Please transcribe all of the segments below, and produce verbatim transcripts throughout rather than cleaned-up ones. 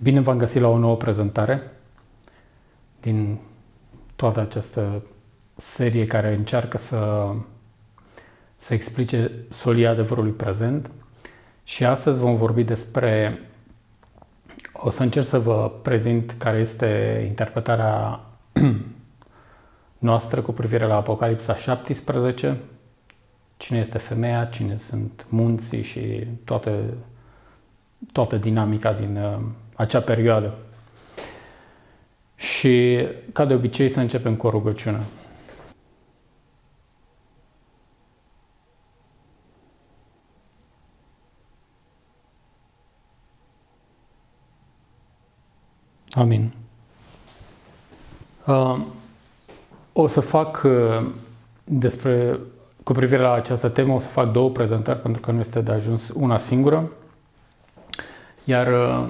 Bine v-am găsit la o nouă prezentare din toată această serie care încearcă să, să explice solia adevărului prezent. Și astăzi vom vorbi despre, o să încerc să vă prezint care este interpretarea noastră cu privire la Apocalipsa șaptesprezece, cine este femeia, cine sunt munții și toată, toată dinamica din uh, acea perioadă. Și, ca de obicei, să începem cu o rugăciune. Amin. Uh, o să fac uh, despre, cu privire la această temă, o să fac două prezentări pentru că nu este de ajuns una singură. Iar uh,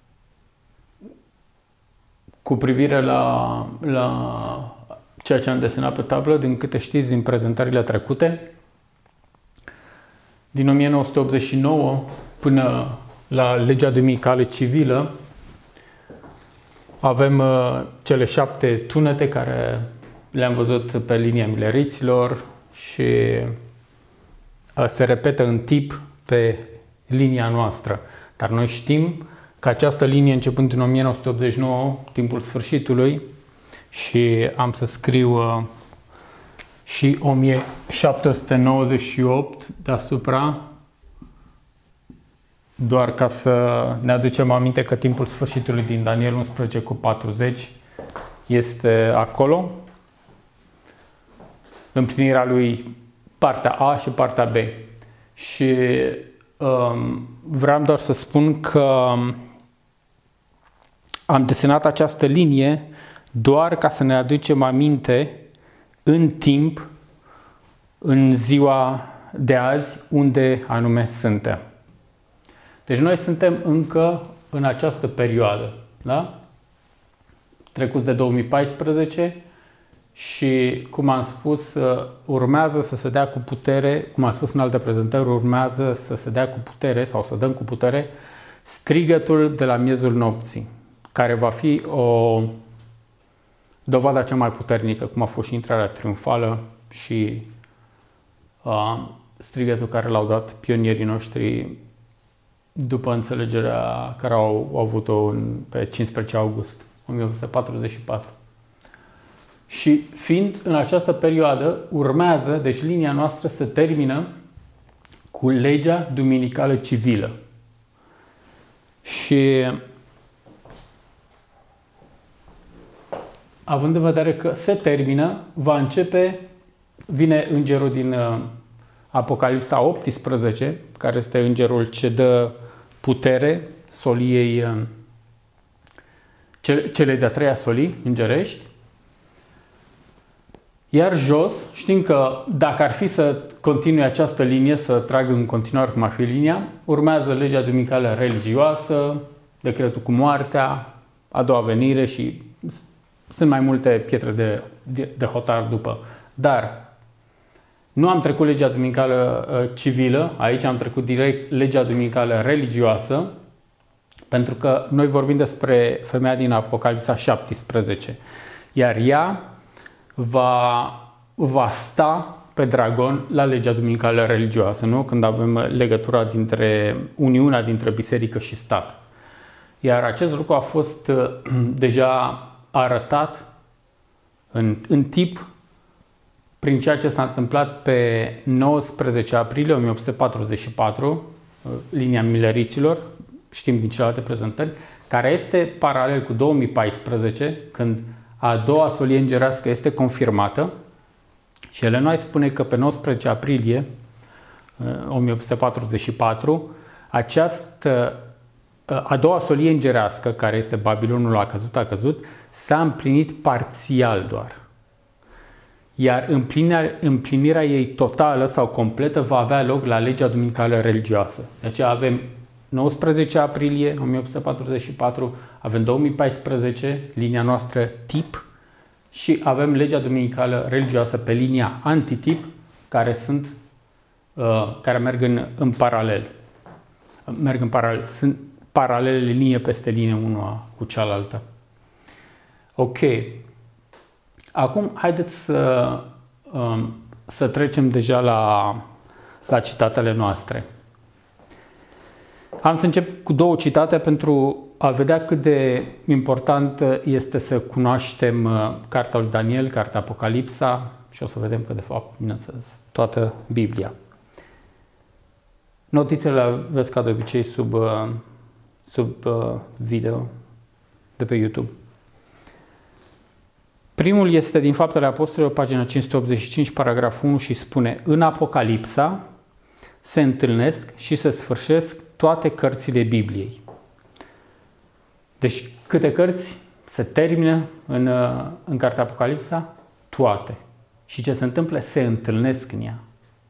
cu privire la, la ceea ce am desenat pe tablă, din câte știți din prezentările trecute, din o mie nouă sute optzeci și nouă până la legea duminicală civilă, avem uh, cele șapte tunete care le-am văzut pe linia mileriților și uh, se repetă în tip pe linia noastră. Dar noi știm că această linie, începând din o mie nouă sute optzeci și nouă, timpul sfârșitului, și am să scriu uh, și o mie șapte sute nouăzeci și opt deasupra, doar ca să ne aducem aminte că timpul sfârșitului din Daniel unsprezece cu patruzeci este acolo. Împlinirea lui, partea A și partea B. Și um, vreau doar să spun că am desenat această linie doar ca să ne aducem aminte în timp, în ziua de azi, unde anume suntem. Deci noi suntem încă în această perioadă, da? Trecuți de două mii paisprezece și, cum am spus, urmează să se dea cu putere, cum am spus în alte prezentări, urmează să se dea cu putere sau să dăm cu putere strigătul de la miezul nopții, care va fi o dovadă cea mai puternică, cum a fost și intrarea triumfală și uh, strigătul care l-au dat pionierii noștri după înțelegerea care au, au avut-o în, pe cincisprezece august o mie opt sute patruzeci și patru. Și fiind în această perioadă, urmează, deci linia noastră se termină cu legea duminicală civilă. Și având în vedere că se termină, va începe, vine îngerul din uh, Apocalipsa optsprezece, care este îngerul ce dă putere soliei, uh, cele, cele de-a treia solii îngerești. Iar jos, știm că dacă ar fi să continue această linie, să tragă în continuare cum ar fi linia, urmează legea duminicală religioasă, decretul cu moartea, a doua venire și sunt mai multe pietre de, de, de hotar după. Dar nu am trecut legea duminicală uh, civilă, aici am trecut direct legea duminicală religioasă, pentru că noi vorbim despre femeia din Apocalipsa șaptesprezece, iar ea va, va sta pe dragon la legea duminicală religioasă, nu? Când avem legătura dintre uniunea dintre biserică și stat. Iar acest lucru a fost uh, deja arătat în, în tip prin ceea ce s-a întâmplat pe nouăsprezece aprilie o mie opt sute patruzeci și patru, linia mileriților, știm din celelalte prezentări, care este paralel cu două mii paisprezece, când a doua solie îngerească este confirmată. Și Elena White spune că pe nouăsprezece aprilie o mie opt sute patruzeci și patru, această a doua solie îngerească, care este Babilonul a căzut, a căzut, s-a împlinit parțial doar. Iar împlinirea, împlinirea ei totală sau completă va avea loc la legea duminicală religioasă. De aceea avem nouăsprezece aprilie o mie opt sute patruzeci și patru, avem două mii paisprezece, linia noastră tip, și avem legea duminicală religioasă pe linia antitip, care, sunt, uh, care merg în, în paralel. Merg în paralel. Sunt paralele, linie peste linie, una cu cealaltă. Ok. Acum, haideți să, să trecem deja la, la citatele noastre. Am să încep cu două citate pentru a vedea cât de important este să cunoaștem cartea lui Daniel, cartea Apocalipsa și o să vedem că, de fapt, bineînțeles, toată Biblia. Notițele le aveți ca de obicei sub, sub video de pe YouTube. Primul este din Faptele Apostolilor, pagina cinci sute optzeci și cinci, paragraful unu și spune: în Apocalipsa se întâlnesc și se sfârșesc toate cărțile Bibliei. Deci câte cărți se termină în, în cartea Apocalipsa? Toate. Și ce se întâmplă? Se întâlnesc în ea.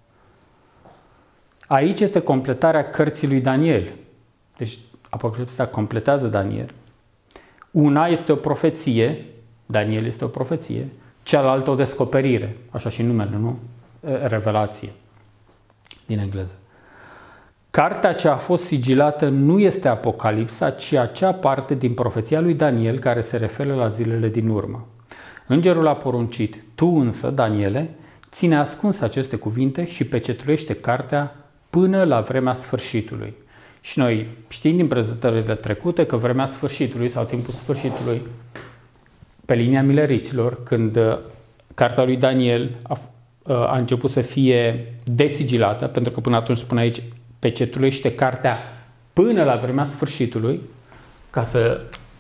Aici este completarea cărții lui Daniel. Deci Apocalipsa completează Daniel. Una este o profeție, Daniel este o profeție, cealaltă o descoperire, așa și numele, nu? Revelație, din engleză. Cartea ce a fost sigilată nu este Apocalipsa, ci acea parte din profeția lui Daniel care se referă la zilele din urmă. Îngerul a poruncit: tu însă, Daniele, ține ascuns aceste cuvinte și pecetuiește cartea până la vremea sfârșitului. Și noi știm din prezentările trecute că vremea sfârșitului sau timpul sfârșitului, pe linia mileriților, când cartea lui Daniel a, a început să fie desigilată, pentru că până atunci spune aici pecetuiește cartea până la vremea sfârșitului, ca să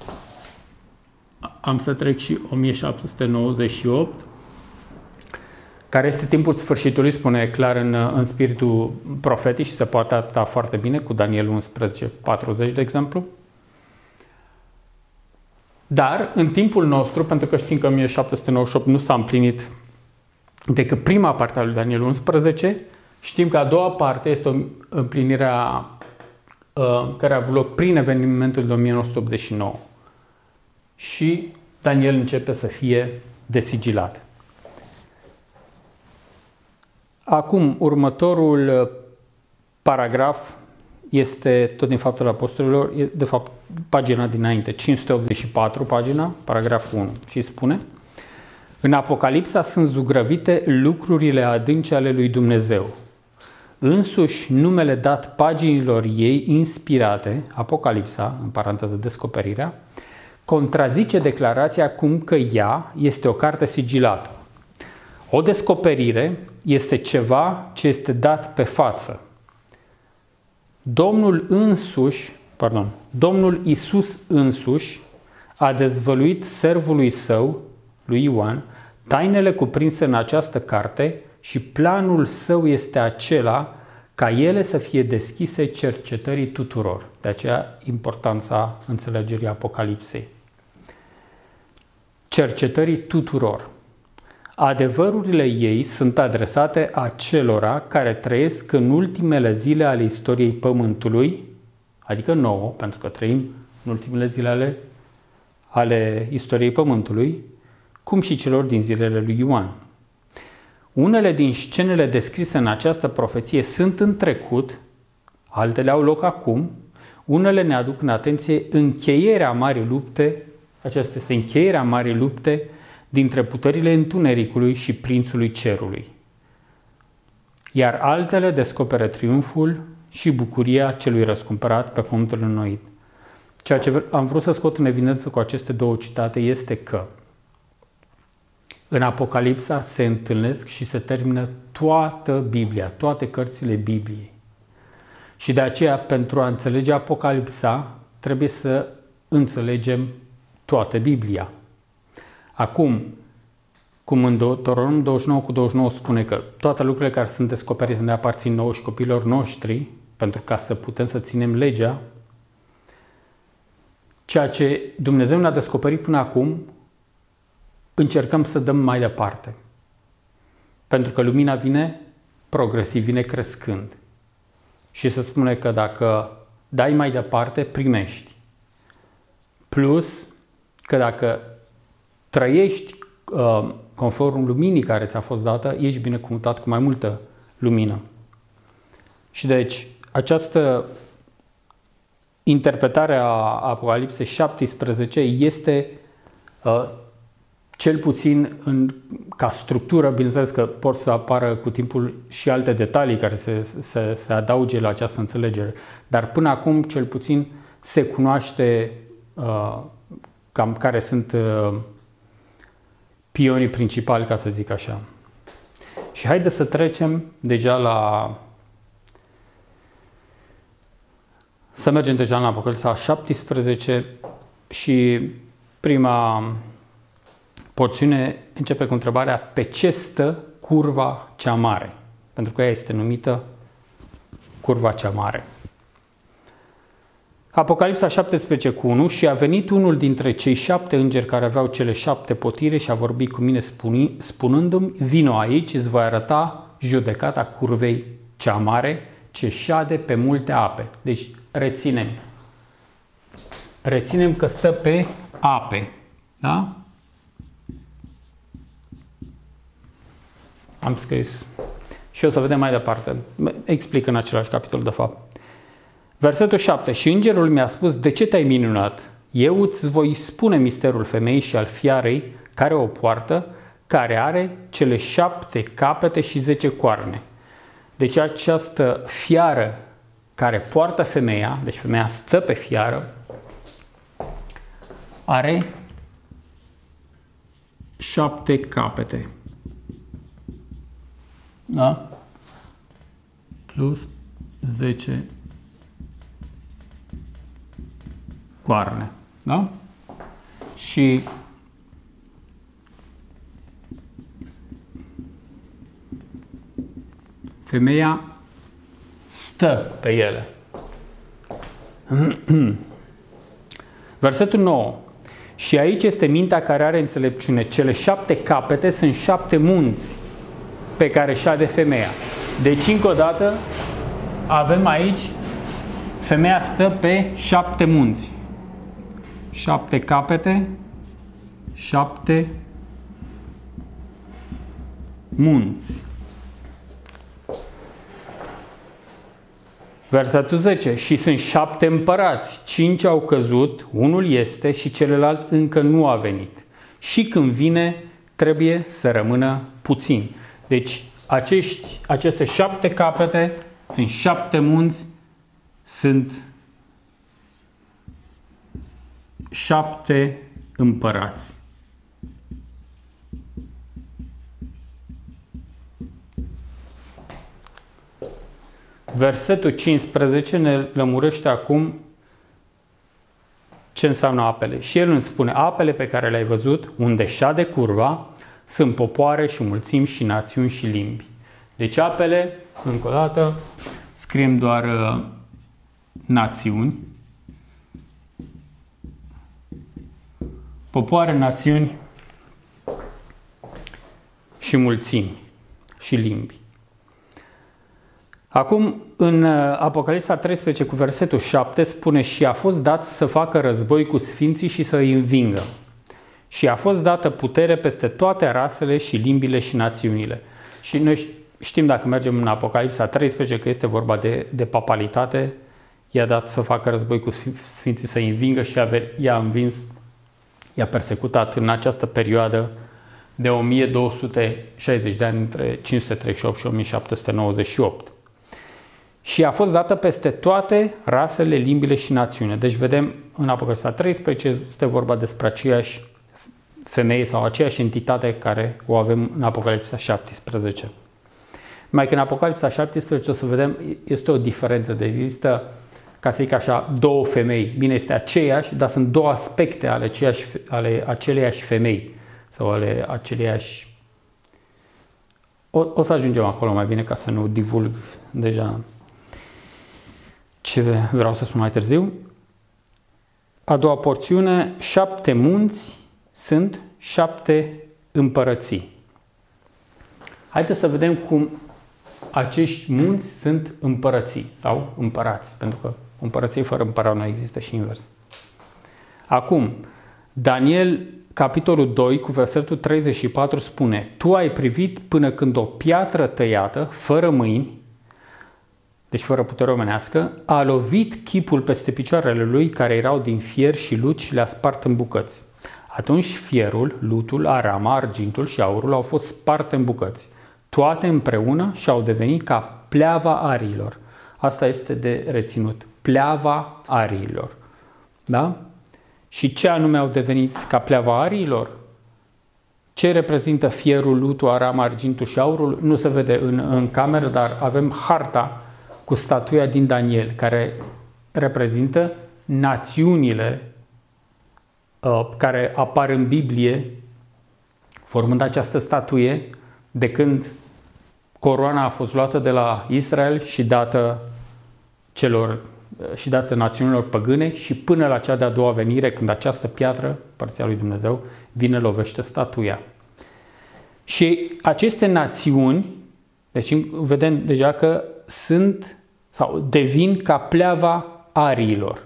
am să trec și o mie șapte sute nouăzeci și opt, care este timpul sfârșitului, spune clar în, în spiritul profetic și se poate adapta foarte bine cu Daniel unsprezece patruzeci, de exemplu. Dar în timpul nostru, pentru că știm că în o mie șapte sute nouăzeci și opt nu s-a împlinit decât prima parte a lui Daniel unsprezece, știm că a doua parte este o împlinire a, uh, care a avut loc prin evenimentul de o mie nouă sute optzeci și nouă. Și Daniel începe să fie desigilat. Acum, următorul paragraf este tot din Faptele Apostolilor, de fapt pagina dinainte, cinci sute optzeci și patru, pagina, paragraful unu, și spune: în Apocalipsa sunt zugrăvite lucrurile adânci ale lui Dumnezeu. Însuși numele dat paginilor ei inspirate, Apocalipsa, în paranteză descoperirea, contrazice declarația cum că ea este o carte sigilată. O descoperire este ceva ce este dat pe față. Domnul însuși, pardon, Domnul Iisus însuși a dezvăluit servului său, lui Ioan, tainele cuprinse în această carte și planul său este acela ca ele să fie deschise cercetării tuturor. De aceea importanța înțelegerii Apocalipsei. Cercetării tuturor. Adevărurile ei sunt adresate acelora care trăiesc în ultimele zile ale istoriei Pământului, adică nouă, pentru că trăim în ultimele zile ale, ale istoriei Pământului, cum și celor din zilele lui Ioan. Unele din scenele descrise în această profeție sunt în trecut, altele au loc acum, unele ne aduc în atenție încheierea marii lupte, aceasta este încheierea marii lupte dintre puterile întunericului și prințului cerului. Iar altele descoperă triumful și bucuria celui răscumpărat pe pământul înnoit. Ceea ce am vrut să scot în evidență cu aceste două citate este că în Apocalipsa se întâlnesc și se termină toată Biblia, toate cărțile Bibliei. Și de aceea, pentru a înțelege Apocalipsa, trebuie să înțelegem toată Biblia. Acum, cum în Deuteronom douăzeci și nouă cu douăzeci și nouă spune că toate lucrurile care sunt descoperite ne aparțin nouă și copiilor noștri, pentru ca să putem să ținem legea, ceea ce Dumnezeu ne-a descoperit până acum, încercăm să dăm mai departe. Pentru că lumina vine progresiv, vine crescând. Și se spune că dacă dai mai departe, primești. Plus că dacă trăiești uh, conform luminii care ți-a fost dată, ești binecuvântat cu mai multă lumină. Și deci, această interpretarea Apocalipsei șaptesprezece este uh, cel puțin în, ca structură, bineînțeles că pot să apară cu timpul și alte detalii care se, se, se adauge la această înțelegere, dar până acum cel puțin se cunoaște uh, cam care sunt uh, pionii principali, ca să zic așa. Și haideți să trecem deja la... Să mergem deja în Apocalipsa șaptesprezece și prima porțiune începe cu întrebarea: pe ce stă curva cea mare? Pentru că ea este numită curva cea mare. Apocalipsa șaptesprezece cu unu: și a venit unul dintre cei șapte îngeri care aveau cele șapte potire și a vorbit cu mine spunându-mi: vino aici, îți voi arăta judecata curvei cea mare ce șade pe multe ape. Deci reținem. Reținem că stă pe ape. Da? Am scris. Și o să vedem mai departe. Explic în același capitol, de fapt. Versetul șapte. Și îngerul mi-a spus: de ce te-ai minunat? Eu îți voi spune misterul femeii și al fiarei care o poartă, care are cele șapte capete și zece coarne. Deci această fiară care poartă femeia, deci femeia stă pe fiară, are șapte capete. Da? Plus zece coarne. Da? Și femeia stă pe ele. Versetul nouă. Și aici este mintea care are înțelepciune. Cele șapte capete sunt șapte munți pe care șade femeia. Deci, încă o dată, avem aici, femeia stă pe șapte munți. Șapte capete, șapte munți. Versetul zece. Și sunt șapte împărați, cinci au căzut, unul este și celălalt încă nu a venit. Și când vine, trebuie să rămână puțin. Deci, acești, aceste șapte capete sunt șapte munți, sunt șapte împărați. Versetul cincisprezece ne lămurește acum ce înseamnă apele. Și el îmi spune: apele pe care le-ai văzut, unde șade curva, sunt popoare și mulțimi și națiuni și limbi. Deci apele, încă o dată, scriem doar uh, națiuni, popoare, națiuni și mulțimi și limbi. Acum, în Apocalipsa treisprezece cu versetul șapte spune: și a fost dat să facă război cu sfinții și să îi învingă. Și a fost dată putere peste toate rasele și limbile și națiunile. Și noi știm, dacă mergem în Apocalipsa treisprezece, că este vorba de, de papalitate. I-a dat să facă război cu sfinții, să îi învingă și i-a învins, i-a persecutat în această perioadă de o mie două sute șaizeci de ani, între cinci sute treizeci și opt și o mie șapte sute nouăzeci și opt. Și a fost dată peste toate rasele, limbile și națiunile. Deci vedem în Apocalipsa treisprezece este vorba despre aceeași femeie sau aceeași entitate care o avem în Apocalipsa șaptesprezece. Mai că în Apocalipsa șaptesprezece o să vedem, este o diferență, de există, ca să zic așa, două femei. Bine, este aceeași, dar sunt două aspecte ale, aceeași, ale aceleiași femei sau ale aceleiași... O, o să ajungem acolo mai bine ca să nu divulg deja ce vreau să spun mai târziu. A doua porțiune, șapte munți sunt șapte împărății. Haideți să vedem cum acești munți sunt împărății sau împărați, pentru că împărăție fără împărat nu există și invers. Acum, Daniel, capitolul doi, cu versetul treizeci și patru spune: tu ai privit până când o piatră tăiată, fără mâini. deci fără putere omenească, a lovit chipul peste picioarele lui care erau din fier și lut și le-a spart în bucăți. Atunci fierul, lutul, arama, argintul și aurul au fost sparte în bucăți, toate împreună și au devenit ca pleava ariilor. Asta este de reținut, pleava ariilor. Da? Și ce anume au devenit ca pleava ariilor? Ce reprezintă fierul, lutul, arama, argintul și aurul? Nu se vede în, în cameră, dar avem harta cu statuia din Daniel, care reprezintă națiunile uh, care apar în Biblie, formând această statuie, de când coroana a fost luată de la Israel și dată celor și dată națiunilor păgâne și până la cea de-a doua venire, când această piatră, Părția lui Dumnezeu, vine, lovește statuia. Și aceste națiuni, deci vedem deja că sunt sau devin ca pleava ariilor.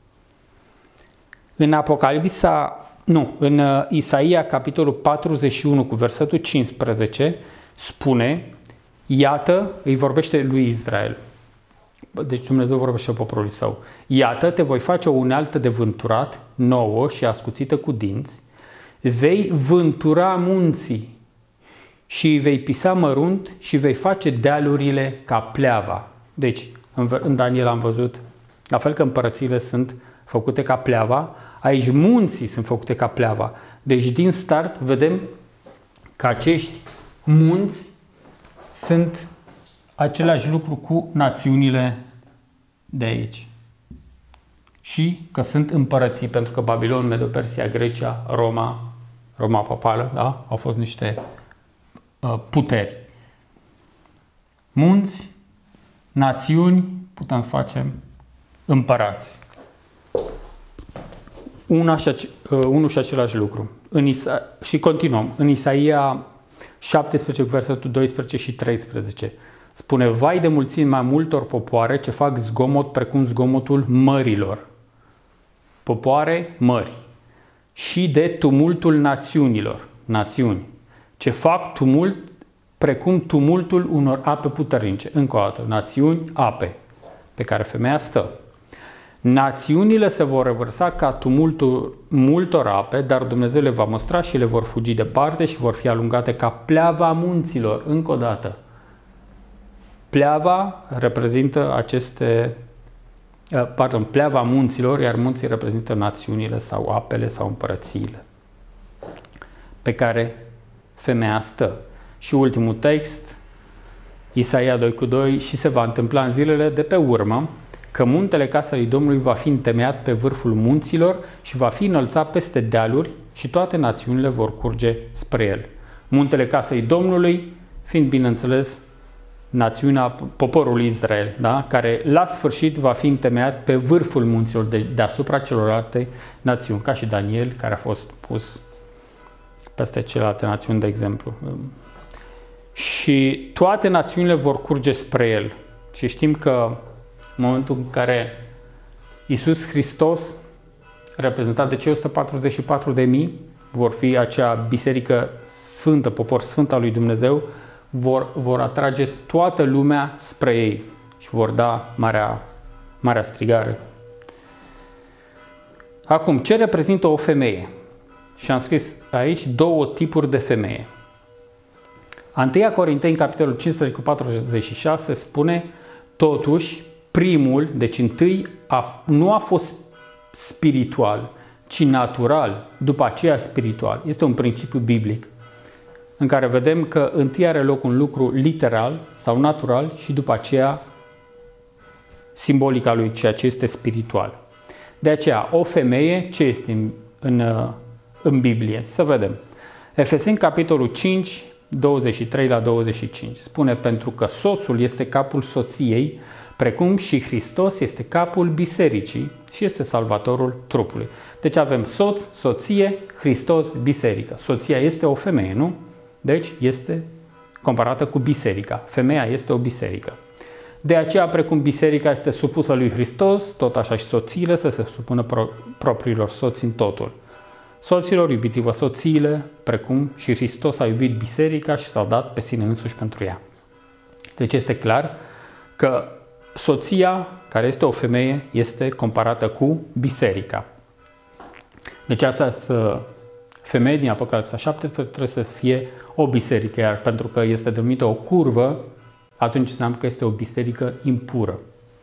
În Apocalipsa, nu, în Isaia, capitolul patruzeci și unu, cu versetul cincisprezece, spune, iată, îi vorbește lui Israel. Deci Dumnezeu vorbește poporului său. Iată, te voi face o unealtă de vânturat, nouă și ascuțită cu dinți, vei vântura munții și îi vei pisa mărunt și vei face dealurile ca pleava. Deci, în Daniel am văzut, la fel că împărățiile sunt făcute ca pleava, aici munții sunt făcute ca pleava. Deci, din start, vedem că acești munți sunt același lucru cu națiunile de aici. Și că sunt împărății, pentru că Babilon, Medo-Persia, Grecia, Roma, Roma papală, da? Au fost niște uh, puteri. Munți, națiuni, putem face împărați. Una și, uh, unul și același lucru. În Isa- și continuăm. În Isaia șaptesprezece, versetul doisprezece și treisprezece. Spune, vai de mulțimea multor popoare ce fac zgomot precum zgomotul mărilor. Popoare, mări. Și de tumultul națiunilor, națiuni, ce fac tumult precum tumultul unor ape puternice. Încă o dată, națiuni, ape, pe care femeia stă. Națiunile se vor revărsa ca tumultul multor ape, dar Dumnezeu le va măstra și le vor fugi departe și vor fi alungate ca pleava munților. Încă o dată. Pleava reprezintă aceste, pardon, pleava munților, iar munții reprezintă națiunile sau apele sau împărățiile pe care femeia stă. Și ultimul text, Isaia doi cu doi, și se va întâmpla în zilele de pe urmă că muntele casei Domnului va fi întemeiat pe vârful munților și va fi înălțat peste dealuri și toate națiunile vor curge spre el. Muntele casei Domnului fiind, bineînțeles, națiunea, poporul Israel, da? Care la sfârșit va fi întemeiat pe vârful munților de, deasupra celorlalte națiuni, ca și Daniel, care a fost pus peste celelalte națiuni, de exemplu. Și toate națiunile vor curge spre el. Și știm că în momentul în care Iisus Hristos, reprezentat de cei o sută patruzeci și patru de mii, vor fi acea biserică sfântă, popor sfânt al lui Dumnezeu, vor, vor atrage toată lumea spre ei și vor da marea, marea strigare. Acum, ce reprezintă o femeie? Și am scris aici două tipuri de femeie. întâi Corinteni, capitolul cincisprezece cu patruzeci și șase, spune, totuși, primul, deci întâi, a, nu a fost spiritual, ci natural, după aceea spiritual. Este un principiu biblic în care vedem că întâi are loc un lucru literal sau natural și după aceea simbolic al lui ceea ce este spiritual. De aceea, o femeie, ce este în, în, în Biblie? Să vedem. Efeseni, capitolul cinci, douăzeci și trei la douăzeci și cinci. Spune, pentru că soțul este capul soției, precum și Hristos este capul bisericii și este salvatorul trupului. Deci avem soț, soție, Hristos, biserică. Soția este o femeie, nu? Deci este comparată cu biserica. Femeia este o biserică. De aceea, precum biserica este supusă lui Hristos, tot așa și soțiile să se supună pro- propriilor soți în totul. Soților, iubiți-vă soțiile, precum și Hristos a iubit biserica și s-a dat pe sine însuși pentru ea. Deci este clar că soția, care este o femeie, este comparată cu biserica. Deci această femeie din Apocalipsa șaptesprezece trebuie să fie o biserică, iar pentru că este denumită o curvă, atunci înseamnă că este o biserică impură.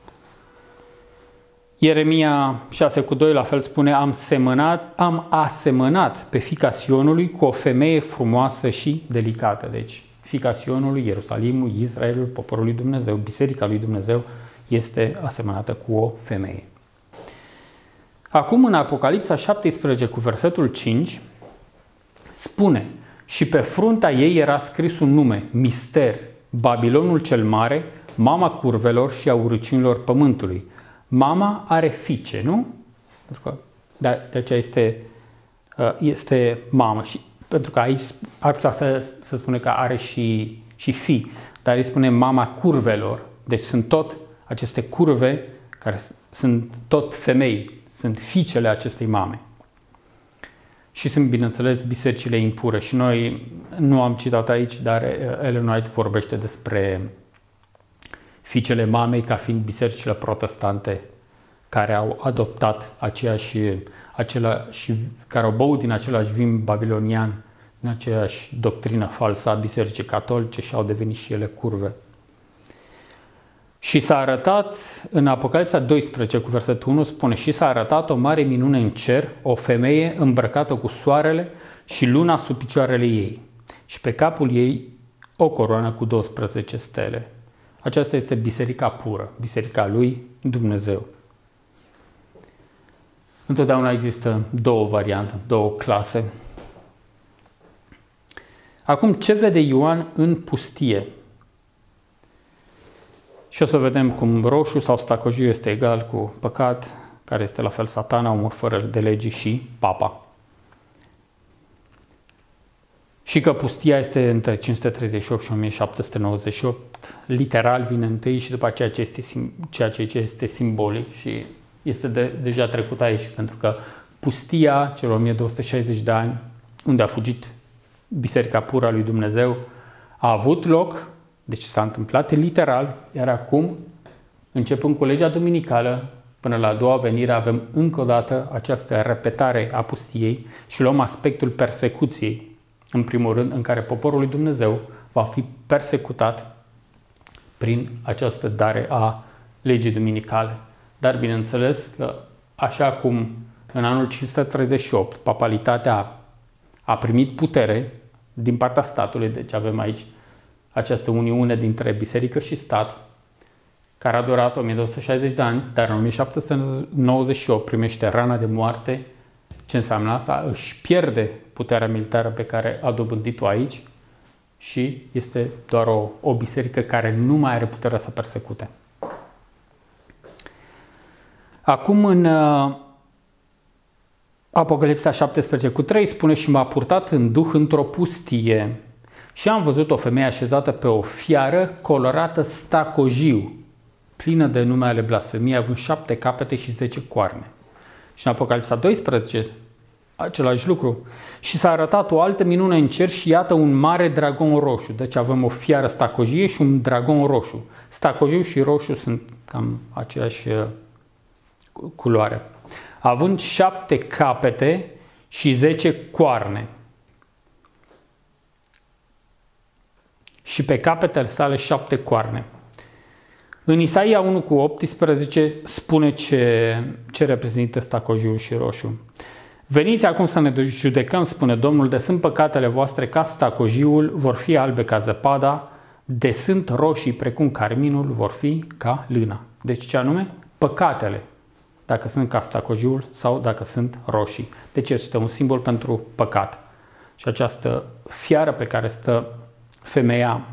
Ieremia șase cu doi la fel spune: am semănat, am asemănat pe fiica Sionului cu o femeie frumoasă și delicată. Deci fiica Sionului, Ierusalimul, Israelul, poporul lui Dumnezeu, biserica lui Dumnezeu este asemănată cu o femeie. Acum în Apocalipsa șaptesprezece cu versetul cinci spune: și pe fruntea ei era scris un nume, mister, Babilonul cel mare, mama curvelor și a urăciunilor pământului. Mama are fiice, nu? De aceea este, este mamă. Și, pentru că aici ar putea să, să spune că are și, și fii, dar îi spune mama curvelor. Deci sunt tot aceste curve care sunt tot femei, sunt fiicele acestei mame. Și sunt, bineînțeles, bisericile impure. Și noi nu am citat aici, dar Ellen White vorbește despre fiicele mamei ca fiind bisericile protestante care au adoptat aceeași, același, care au băut din același vin babilonian, din aceeași doctrină falsă a bisericii catolice și au devenit și ele curve. Și s-a arătat, în Apocalipsa doisprezece cu versetul unu spune: și s-a arătat o mare minune în cer, o femeie îmbrăcată cu soarele și luna sub picioarele ei și pe capul ei o coroană cu douăsprezece stele. Aceasta este biserica pură, biserica lui Dumnezeu. Întotdeauna există două variante, două clase. Acum, ce vede Ioan în pustie? Și o să vedem cum roșu sau stacojiu este egal cu păcat, care este la fel Satana, omul fără de legii și papa. Și că pustia este între cinci sute treizeci și opt și o mie șapte sute nouăzeci și opt, literal vine întâi și după aceea ce este, ceea ce este simbolic și este de, deja trecut aici, pentru că pustia celor o mie două sute șaizeci de ani, unde a fugit biserica pură a lui Dumnezeu, a avut loc, deci s-a întâmplat literal, iar acum, începând cu legea duminicală, până la a doua venire, avem încă o dată această repetare a pustiei și luăm aspectul persecuției, în primul rând, în care poporul lui Dumnezeu va fi persecutat prin această dare a legii duminicale. Dar, bineînțeles, că așa cum în anul cinci sute treizeci și opt papalitatea a primit putere din partea statului, deci avem aici această uniune dintre biserică și stat, care a durat o mie două sute șaizeci de ani, dar în o mie șapte sute nouăzeci și opt primește rana de moarte. Ce înseamnă asta? Își pierde puterea militară pe care a dobândit-o aici și este doar o, o biserică care nu mai are puterea să persecute. Acum în uh, Apocalipsa șaptesprezece cu trei spune: și m-a purtat în duh într-o pustie și am văzut o femeie așezată pe o fiară colorată stacojiu, plină de nume ale blasfemiei, având șapte capete și zece coarne. Și în Apocalipsa doisprezece, același lucru. Și s-a arătat o altă minune în cer și iată un mare dragon roșu. Deci avem o fiară stacojie și un dragon roșu. Stacojiu și roșu sunt cam aceeași culoare. Având șapte capete și zece coarne. Și pe capetele sale șapte coarne. În Isaia unu cu optsprezece spune ce, ce reprezintă stacojiul și roșu. Veniți acum să ne judecăm, spune Domnul, de sunt păcatele voastre ca stacojiul, vor fi albe ca zăpada, de sunt roșii precum carminul, vor fi ca lâna. Deci ce anume? Păcatele, dacă sunt ca stacojiul sau dacă sunt roșii. Deci este un simbol pentru păcat. Și această fiară pe care stă femeia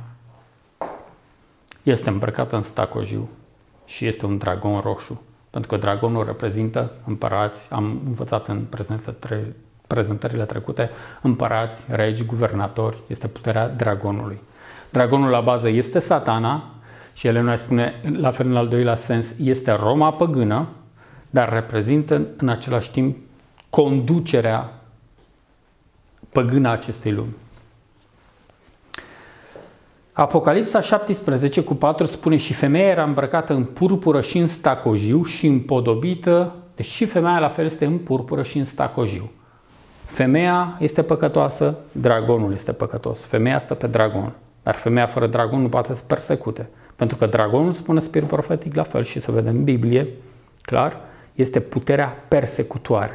este îmbrăcată în stacojiu și este un dragon roșu. Pentru că dragonul reprezintă împărați, am învățat în prezentările trecute, împărați, regi, guvernatori, este puterea dragonului. Dragonul la bază este Satana și el ne spune, la fel în al doilea sens, este Roma păgână, dar reprezintă în același timp conducerea păgână a acestei lumi. Apocalipsa șaptesprezece cu patru spune și femeia era îmbrăcată în purpură și în stacojiu și împodobită, deci și femeia la fel este în purpură și în stacojiu. Femeia este păcătoasă, dragonul este păcătos. Femeia stă pe dragon, dar femeia fără dragon nu poate să persecute. Pentru că dragonul, spune spirit profetic, la fel și să vedem în Biblie, clar, este puterea persecutoare.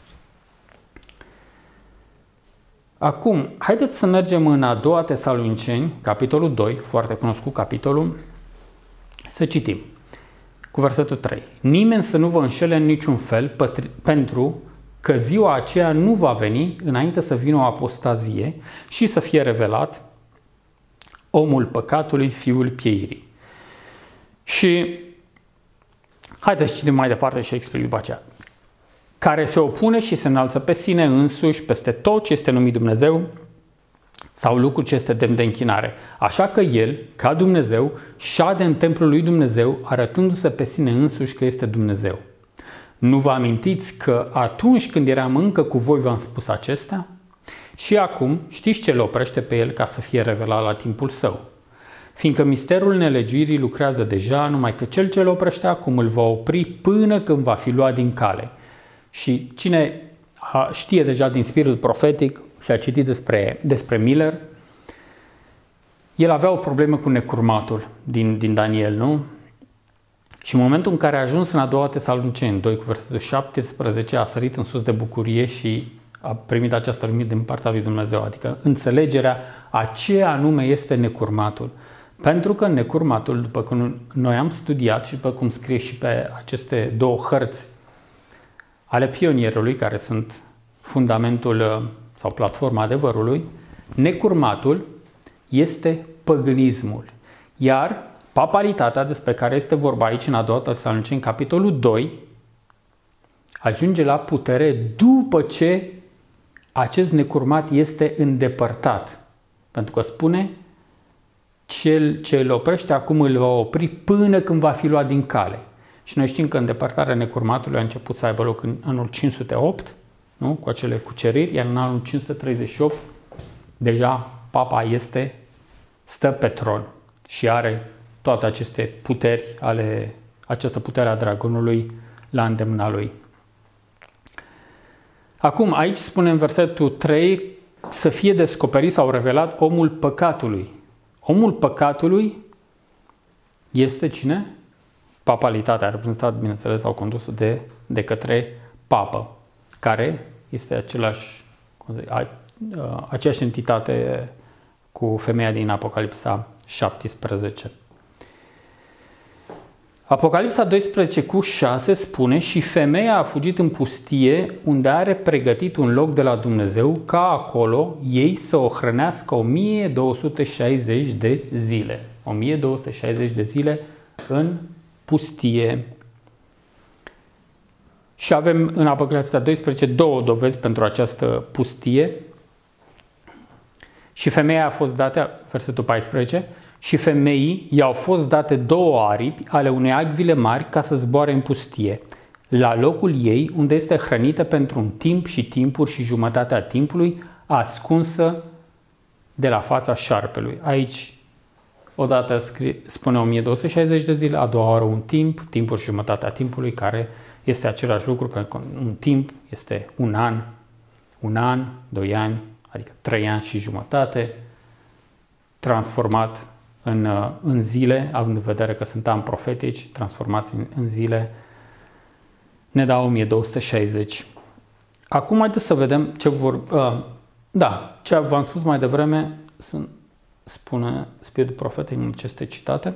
Acum, haideți să mergem în a doua Tesaloniceni, capitolul doi, foarte cunoscut capitolul, să citim cu versetul trei. Nimeni să nu vă înșele în niciun fel, pentru că ziua aceea nu va veni înainte să vină o apostazie și să fie revelat omul păcatului, fiul pieirii. Și haideți să citim mai departe și explic după aceea. Care se opune și se înalță pe sine însuși, peste tot ce este numit Dumnezeu sau lucru ce este demn de închinare. Așa că el, ca Dumnezeu, șade în templul lui Dumnezeu, arătându-se pe sine însuși că este Dumnezeu. Nu vă amintiți că atunci când eram încă cu voi v-am spus acestea? Și acum știți ce îl oprește pe el ca să fie revelat la timpul său. Fiindcă misterul nelegiuirii lucrează deja, numai că cel ce îl oprește acum îl va opri până când va fi luat din cale. Și cine știe deja din spiritul profetic și a citit despre, despre Miller, el avea o problemă cu necurmatul din, din Daniel, nu? Și în momentul în care a ajuns în a doua Tesaloniceni doi cu versetul șaptesprezece, a sărit în sus de bucurie și a primit această lumină din partea lui Dumnezeu, adică înțelegerea a ce anume este necurmatul. Pentru că necurmatul, după cum noi am studiat și după cum scrie și pe aceste două hărți ale pionierului, care sunt fundamentul sau platforma adevărului, necurmatul este păgânismul. Iar papalitatea, despre care este vorba aici în a doua Tesaloniceni, capitolul doi, ajunge la putere după ce acest necurmat este îndepărtat. Pentru că spune, cel ce îl oprește acum îl va opri până când va fi luat din cale. Și noi știm că îndepărtarea necurmatului a început să aibă loc în anul cinci sute opt, nu? Cu acele cuceriri, iar în anul cinci sute treizeci și opt deja papa este, stă pe tron și are toate aceste puteri, ale, această putere a dragonului la îndemâna lui. Acum, aici spune în versetul trei să fie descoperit sau revelat omul păcatului. Omul păcatului este cine? Papalitatea, reprezentat, bineînțeles, sau condusă de, de către papă, care este același, aceeași entitate cu femeia din Apocalipsa șaptesprezece. Apocalipsa doisprezece cu șase spune și femeia a fugit în pustie unde are pregătit un loc de la Dumnezeu ca acolo ei să o hrănească o mie două sute șaizeci de zile. o mie două sute șaizeci de zile în pustie. Și avem în Apocalipsa doisprezece două dovezi pentru această pustie. Și femeia a fost dată, versetul paisprezece, și femeii i-au fost date două aripi ale unei agvile mari ca să zboare în pustie, la locul ei unde este hrănită pentru un timp și timpuri și jumătatea timpului, ascunsă de la fața șarpelui. Aici odată spune o mie două sute șaizeci de zile, a doua oară un timp, timpuri și jumătatea timpului, care este același lucru, pentru că un timp este un an, un an, doi ani, adică trei ani și jumătate, transformat în, în zile, având în vedere că sunt ani profetici, transformați în, în zile, ne dau o mie două sute șaizeci. Acum haideți să vedem ce vor... Uh, da, ce v-am spus mai devreme, sunt, spune spiritul profetic în aceste citate.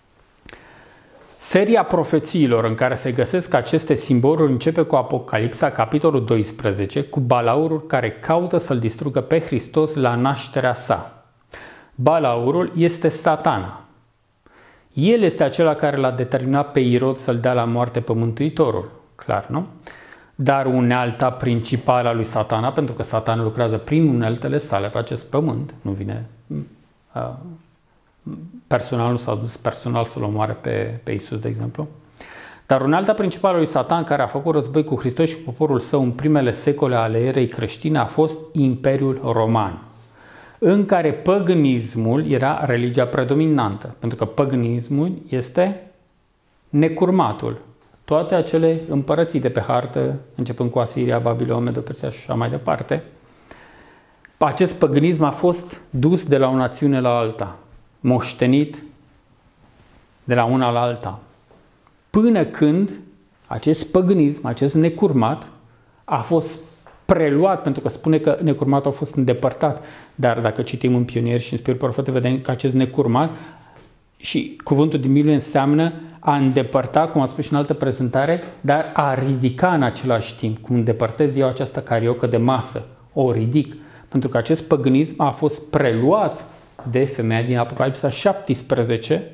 Seria profețiilor în care se găsesc aceste simboluri începe cu Apocalipsa, capitolul doisprezece, cu balaurul care caută să-L distrugă pe Hristos la nașterea sa. Balaurul este Satana. El este acela care l-a determinat pe Irod să-l dea la moarte pe Mântuitorul. Clar, nu? Dar unealta principală a lui Satana, pentru că Satana lucrează prin uneltele sale pe acest pământ, nu vine uh, personal, nu s-a dus personal să-l omoare pe, pe Iisus, de exemplu. Dar unealta principală a lui Satan, care a făcut război cu Hristos și cu poporul său în primele secole ale erei creștine, a fost Imperiul Roman. în care păgânismul era religia predominantă, pentru că păgânismul este necurmatul. Toate acele împărății de pe hartă, începând cu Asiria, Babilon, Medo-Persia și așa mai departe, acest păgânism a fost dus de la o națiune la alta, moștenit de la una la alta, până când acest păgânism, acest necurmat, a fost preluat, pentru că spune că necurmatul a fost îndepărtat, dar dacă citim în Pionieri și în Spiritul Profete, vedem că acest necurmat, și cuvântul din Biblie înseamnă a îndepărta, cum am spus și în altă prezentare, dar a ridica în același timp. Cum îndepărtez eu această cariocă de masă, o ridic. Pentru că acest păgânism a fost preluat de femeia din Apocalipsa șaptesprezece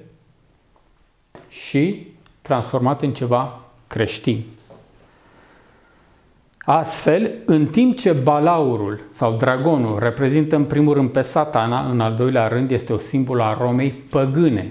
și transformat în ceva creștin. Astfel, în timp ce balaurul sau dragonul reprezintă în primul rând pe Satana, în al doilea rând este o simbol a Romei păgâne.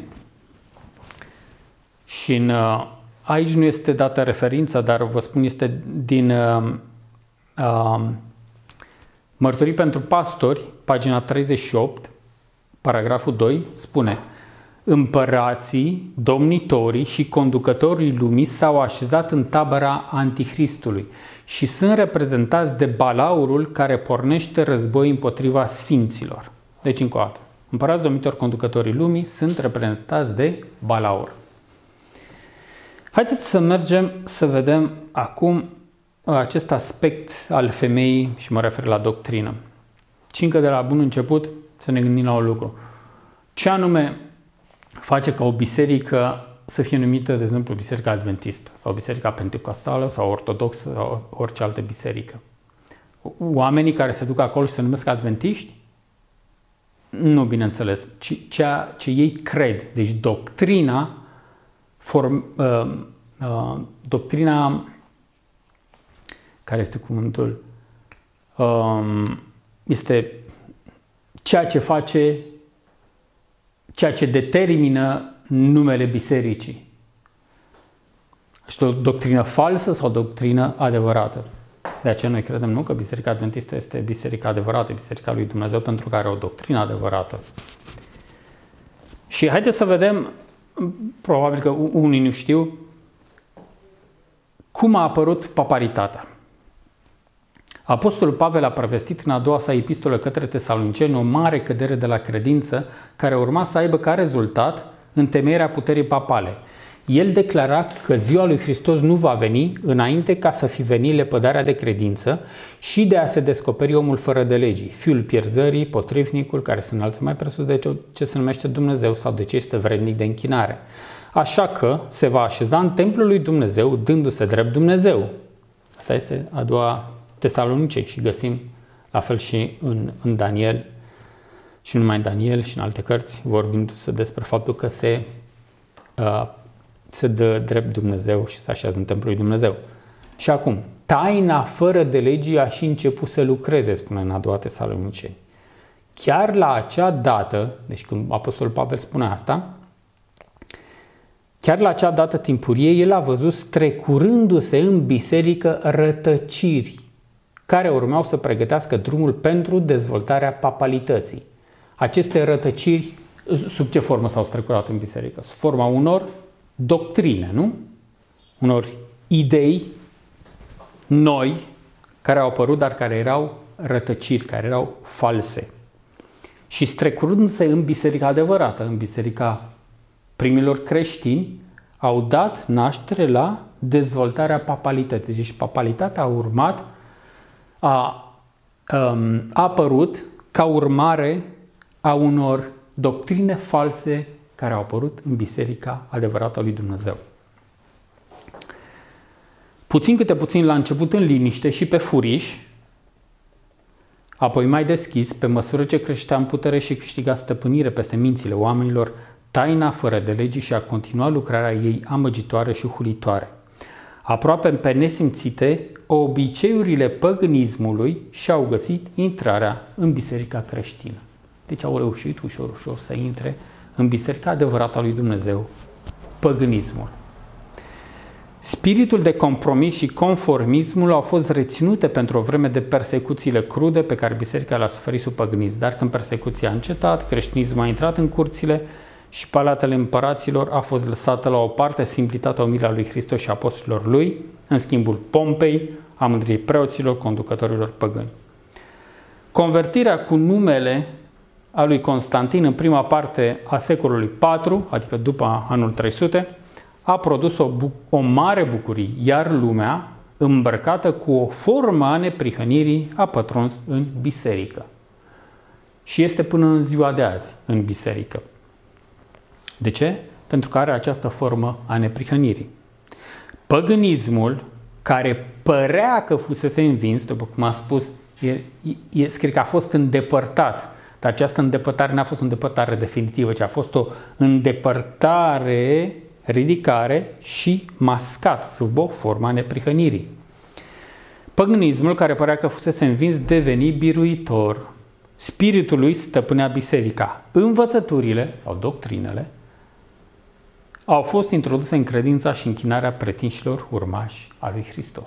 Și în, aici nu este dată referința, dar vă spun, este din uh, uh, Mărturii pentru pastori, pagina treizeci și opt, paragraful doi, spune: împărații, domnitorii și conducătorii lumii s-au așezat în tabăra Antichristului și sunt reprezentați de balaurul care pornește război împotriva sfinților. Deci, încă o dată, împărați, domnitori, conducătorii lumii sunt reprezentați de balaur. Haideți să mergem să vedem acum acest aspect al femeii și mă refer la doctrină. Și încă de la bun început să ne gândim la un lucru. Ce anume face ca o biserică să fie numită, de exemplu, Biserica Adventistă sau Biserica Pentecostală sau Ortodoxă sau orice altă biserică? Oamenii care se duc acolo și se numesc adventiști? Nu, bineînțeles, ci ceea ce ei cred. Deci doctrina, form, uh, uh, doctrina, care este cuvântul, uh, este ceea ce face, ceea ce determină numele bisericii. Este o doctrină falsă sau o doctrină adevărată? De aceea noi credem, nu, că Biserica Adventistă este biserica adevărată, biserica lui Dumnezeu, pentru că are o doctrină adevărată. Și haideți să vedem, probabil că unii nu știu, cum a apărut paparitatea. Apostolul Pavel a prevestit în a doua sa epistolă către Tesaloniceni o mare cădere de la credință, care urma să aibă ca rezultat întemeierea puterii papale. El declara că ziua lui Hristos nu va veni înainte ca să fi venit lepădarea de credință și de a se descoperi omul fără de legii, fiul pierzării, potrivnicul care se înalță mai presus de ce se numește Dumnezeu sau de ce este vrednic de închinare. Așa că se va așeza în templul lui Dumnezeu, dându-se drept Dumnezeu. Asta este a doua Tesaloniceni și găsim la fel și în, în Daniel, și nu numai în Daniel, și în alte cărți, vorbindu-se despre faptul că se, uh, se dă drept Dumnezeu și se așează în templul lui Dumnezeu. Și acum, taina fără de legii a și început să lucreze, spune în a doua Tesaloniceni. Chiar la acea dată, deci când Apostolul Pavel spune asta, chiar la acea dată timpurie, el a văzut strecurându-se în biserică rătăciri care urmau să pregătească drumul pentru dezvoltarea papalității. Aceste rătăciri, sub ce formă s-au strecurat în biserică? Sub forma unor doctrine, nu? Unor idei noi care au apărut, dar care erau rătăciri, care erau false. Și strecurându-se în biserica adevărată, în biserica primilor creștini, au dat naștere la dezvoltarea papalității. Deci papalitatea a urmat, a, um, a apărut ca urmare a unor doctrine false care au apărut în biserica adevărată a lui Dumnezeu. Puțin câte puțin la început în liniște și pe furiș, apoi mai deschis, pe măsură ce creștea în putere și câștiga stăpânire peste mințile oamenilor, taina fără de legii și a continuat lucrarea ei amăgitoare și hulitoare. Aproape pe nesimțite, obiceiurile păgânismului și-au găsit intrarea în biserica creștină. Deci au reușit ușor, ușor să intre în biserica adevărată a lui Dumnezeu, păgânismul. Spiritul de compromis și conformismul au fost reținute pentru o vreme de persecuțiile crude pe care biserica le-a suferit sub păgânism, dar când persecuția a încetat, creștinismul a intrat în curțile și palatele împăraților a fost lăsată la o parte simplitatea umilia lui Hristos și apostolilor lui, în schimbul pompei, a mândriei preoților, conducătorilor păgâni. Convertirea cu numele a lui Constantin în prima parte a secolului patru, adică după anul trei sute, a produs o, o mare bucurie, iar lumea, îmbrăcată cu o formă a neprihănirii, a pătruns în biserică. Și este până în ziua de azi în biserică. De ce? Pentru că are această formă a neprihănirii. Păgânismul, care părea că fusese învins, după cum am spus, e, e, scrie că a fost îndepărtat, dar această îndepărtare n-a fost o îndepărtare definitivă, ci a fost o îndepărtare, ridicare și mascat sub o formă a neprihănirii. Păgânismul, care părea că fusese învins, deveni biruitor. Spiritul lui stăpânea biserica. Învățăturile sau doctrinele au fost introduse în credința și închinarea pretinșilor urmași a lui Hristos.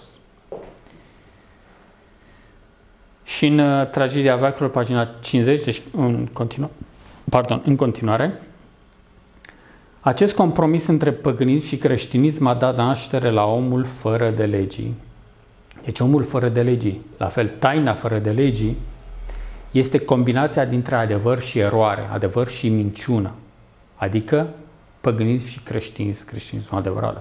Și în uh, Tragedia veacului, pagina cincizeci, deci în, continu- pardon, în continuare, acest compromis între păgânism și creștinism a dat naștere la omul fără de legii. Deci omul fără de legii, la fel taina fără de legii, este combinația dintre adevăr și eroare, adevăr și minciună, adică păgânism și creștinism, creștinismul adevărat.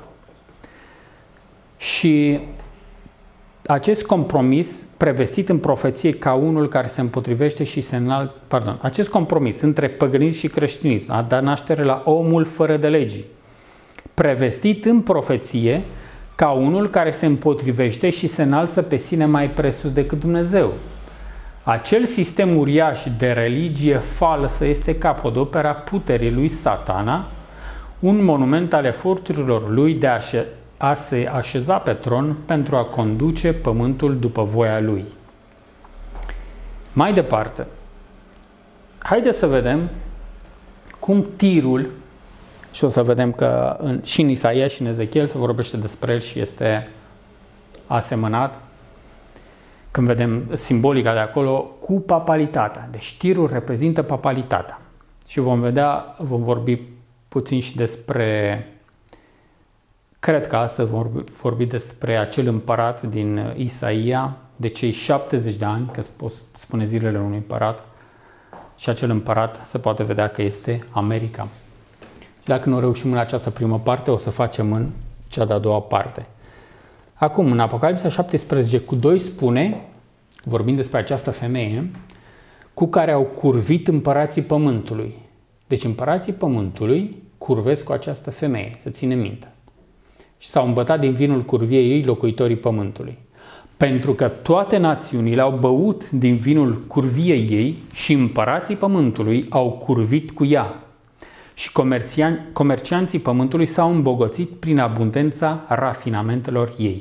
Și acest compromis, prevestit în profeție ca unul care se împotrivește și se înalt, pardon, acest compromis între păgânism și creștinism a dat naștere la omul fără de legii, prevestit în profeție ca unul care se împotrivește și se înalță pe sine mai presus decât Dumnezeu. Acel sistem uriaș de religie falsă este capodopera puterii lui Satana, un monument al eforturilor lui de a, a se așeza pe tron pentru a conduce pământul după voia lui. Mai departe, haideți să vedem cum tirul, și o să vedem că în, și în Isaia și în Ezechiel se vorbește despre el și este asemănat, când vedem simbolica de acolo, cu papalitatea. Deci tirul reprezintă papalitatea. Și vom vedea, vom vorbi puțin și despre, cred că astăzi vom vorbi, vorbi despre acel împărat din Isaia, de cei șaptezeci de ani, că spune zilele unui împărat, și acel împărat se poate vedea că este America. Și dacă nu reușim în această primă parte, o să facem în cea de-a doua parte. Acum, în Apocalipsa șaptesprezece cu doi spune, vorbind despre această femeie, cu care au curvit împărații pământului. Deci împărații pământului curvesc cu această femeie, să ținem minte. Și s-au îmbătat din vinul curviei ei locuitorii pământului. Pentru că toate națiunile au băut din vinul curviei ei și împărații pământului au curvit cu ea. Și comercianții pământului s-au îmbogățit prin abundența rafinamentelor ei.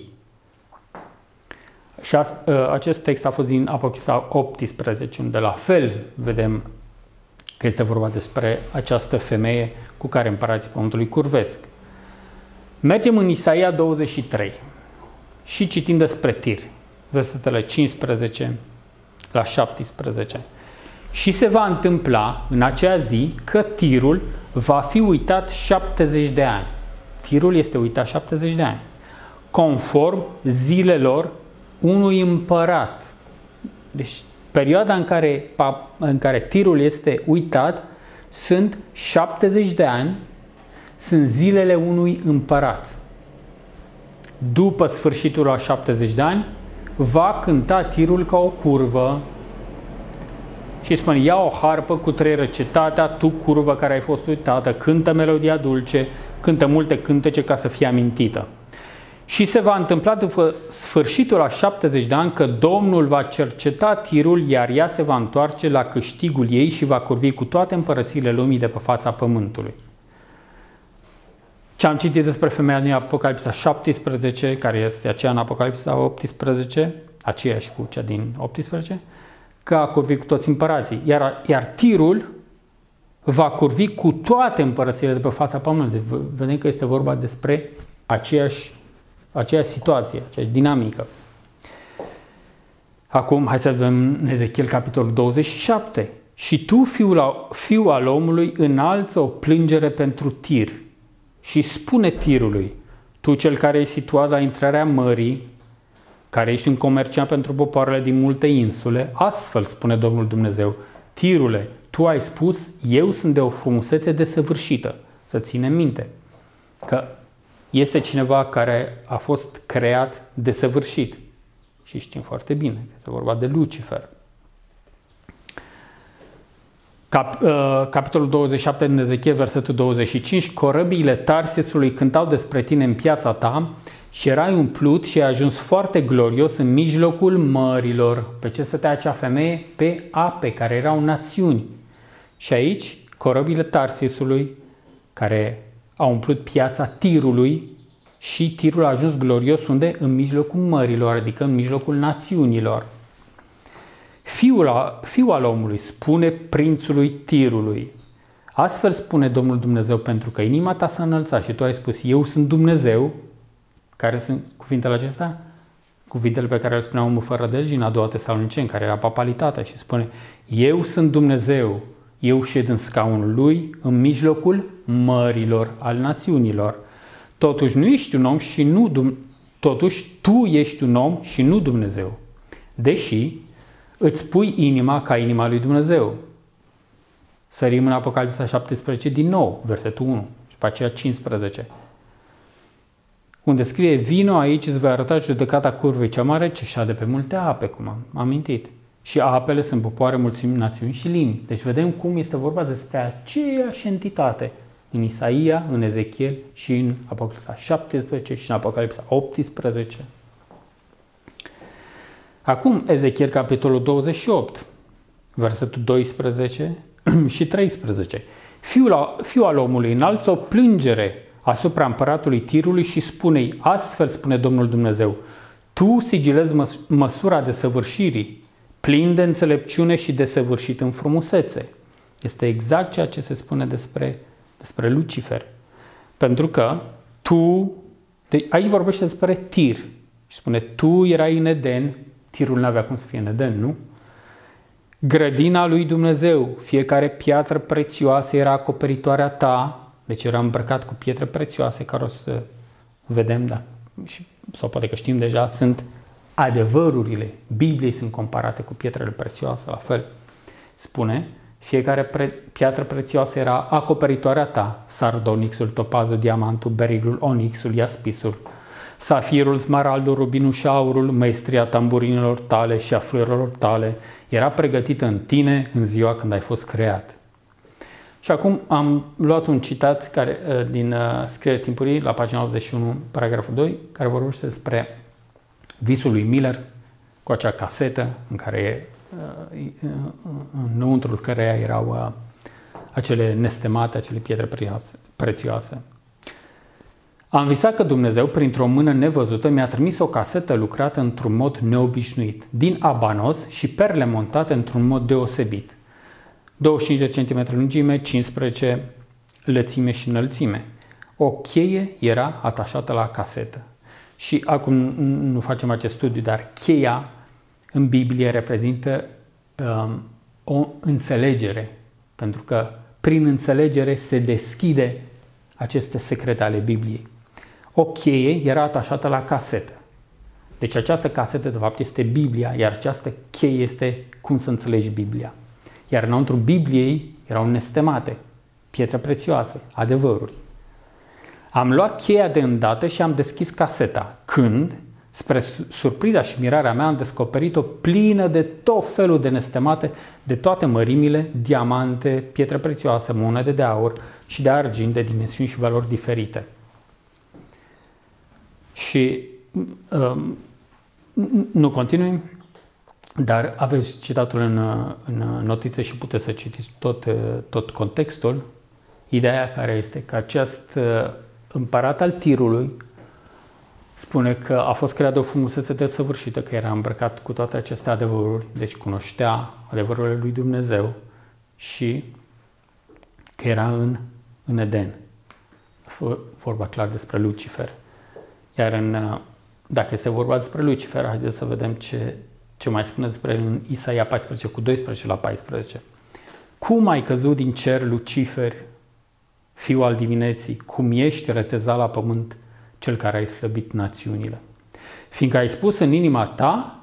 Și acest text a fost din Apocalipsa optsprezece, unde la fel vedem că este vorba despre această femeie cu care împărații pământului curvesc. Mergem în Isaia douăzeci și trei și citim despre Tir, versetele cincisprezece la șaptesprezece. Și se va întâmpla în acea zi că Tirul va fi uitat șaptezeci de ani. Tirul este uitat șaptezeci de ani, conform zilelor unui împărat. Deci perioada în care, în care Tirul este uitat sunt șaptezeci de ani, sunt zilele unui împărat. După sfârșitul a șaptezeci de ani, va cânta Tirul ca o curvă și spune, ia o harpă cu trei răcetatea, tu curvă care ai fost uitată, cântă melodia dulce, cântă multe cântece ca să fie amintită. Și se va întâmpla după sfârșitul a șaptezeci de ani că Domnul va cerceta Tirul, iar ea se va întoarce la câștigul ei și va curvi cu toate împărățiile lumii de pe fața pământului. Ce am citit despre femeia din Apocalipsa șaptesprezece, care este aceea în Apocalipsa optsprezece, aceeași cu cea din optsprezece, că a curvit cu toți împărații, iar, iar Tirul va curvi cu toate împărățiile de pe fața pământului. Vedem că este vorba despre aceeași aceeași situație, aceeași dinamică. Acum, hai să vedem în Ezechiel, capitolul douăzeci și șapte. Și tu, fiul, fiul al omului, înalță o plângere pentru Tir și spune Tirului, tu cel care ești situat la intrarea mării, care ești un comerciant pentru popoarele din multe insule, astfel spune Domnul Dumnezeu, Tirule, tu ai spus, eu sunt de o frumusețe desăvârșită. Să ține minte că este cineva care a fost creat desăvârșit. Și știm foarte bine că este vorba de Lucifer. Cap, uh, capitolul douăzeci și șapte din Ezechiel, versetul douăzeci și cinci, corăbiile Tarsisului cântau despre tine în piața ta și erai umplut și ai ajuns foarte glorios în mijlocul mărilor. Pe ce stătea acea femeie? Pe ape, care erau națiuni. Și aici, corăbiile Tarsisului, care au umplut piața Tirului, și Tirul a ajuns glorios unde? În mijlocul mărilor, adică în mijlocul națiunilor. Fiul, fiul al omului spune prințului Tirului, astfel spune Domnul Dumnezeu, pentru că inima ta s-a înălțat și tu ai spus, eu sunt Dumnezeu. Care sunt cuvintele acestea? Cuvintele pe care le spunea omul fără de lege în a doua Tesaloniceni, care era papalitatea, și spune, eu sunt Dumnezeu, eu șed în scaunul lui, în mijlocul mărilor, al națiunilor. Totuși nu ești un om și nu totuși tu ești un om și nu Dumnezeu. Deși îți pui inima ca inima lui Dumnezeu. Sărim în Apocalipsa șaptesprezece din nou, versetul unu și pe aceea cincisprezece. Unde scrie, vino aici, îți voi arăta judecata curvei cea mare ce șade pe multe ape, cum am amintit. Și apele sunt popoare, mulțimi, națiuni și limbi. Deci vedem cum este vorba despre aceeași entitate în Isaia, în Ezechiel și în Apocalipsa șaptesprezece și în Apocalipsa optsprezece. Acum Ezechiel, capitolul douăzeci și opt, versetul doisprezece și treisprezece. Fiul, fiul al omului înalță o plângere asupra împăratului Tirului și spune-i, astfel spune Domnul Dumnezeu, tu sigilezi măs măsura desăvârșirii, plin de înțelepciune și desăvârșit în frumusețe. Este exact ceea ce se spune despre, despre Lucifer. Pentru că tu, de, aici vorbește despre Tir și spune, tu erai în Eden, Tirul nu avea cum să fie în Eden, nu? Grădina lui Dumnezeu, fiecare piatră prețioasă era acoperitoarea ta, deci era îmbrăcat cu pietre prețioase, care o să vedem, da, și, sau poate că știm deja, sunt adevărurile Bibliei, sunt comparate cu pietrele prețioase, la fel. Spune, fiecare pre piatră prețioasă era acoperitoarea ta, sardonixul, topazul, diamantul, berilul, onixul, iaspisul, safirul, smaraldul, rubinul și aurul, maestria tamburinilor tale și a fluierelor tale, era pregătită în tine în ziua când ai fost creat. Și acum am luat un citat care, din Scriere Timpurii, la pagina optzeci și unu, paragraful doi, care vorbește despre visul lui Miller cu acea casetă în care, înăuntrul căreia erau acele nestemate, acele pietre prețioase. Am visat că Dumnezeu, printr-o mână nevăzută, mi-a trimis o casetă lucrată într-un mod neobișnuit, din abanos și perle montate într-un mod deosebit. douăzeci și cinci de centimetri lungime, cincisprezece lățime și înălțime. O cheie era atașată la casetă. Și acum nu facem acest studiu, dar cheia în Biblie reprezintă um, o înțelegere, pentru că prin înțelegere se deschide aceste secrete ale Bibliei. O cheie era atașată la casetă. Deci această casetă de fapt este Biblia, iar această cheie este cum să înțelegi Biblia. Iar înăuntru Bibliei erau nestemate, pietre prețioase, adevăruri. Am luat cheia de îndată și am deschis caseta, când, spre surpriza și mirarea mea, am descoperit-o plină de tot felul de nestemate, de toate mărimile, diamante, pietre prețioase, monede de aur și de argint, de dimensiuni și valori diferite. Și um, nu continui, dar aveți citatul în, în notițe și puteți să citiți tot, tot contextul. Ideea care este că acest împărat al Tirului spune că a fost creat de o frumusețe desăvârșită, că era îmbrăcat cu toate aceste adevăruri, deci cunoștea adevărurile lui Dumnezeu și că era în, în Eden. Vorba clar despre Lucifer. Iar în, dacă se vorba despre Lucifer, haideți să vedem ce, ce mai spune despre el în Isaia paisprezece cu doisprezece la paisprezece. Cum ai căzut din cer, Lucifer, fiu al dimineții, cum ești rețezat la pământ, cel care ai slăbit națiunile. Fiindcă ai spus în inima ta,